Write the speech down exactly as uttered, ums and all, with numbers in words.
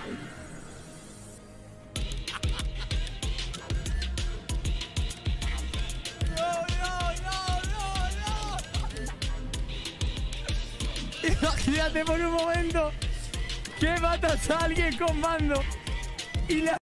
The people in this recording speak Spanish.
Imagínate por un momento que matas a alguien con mando y la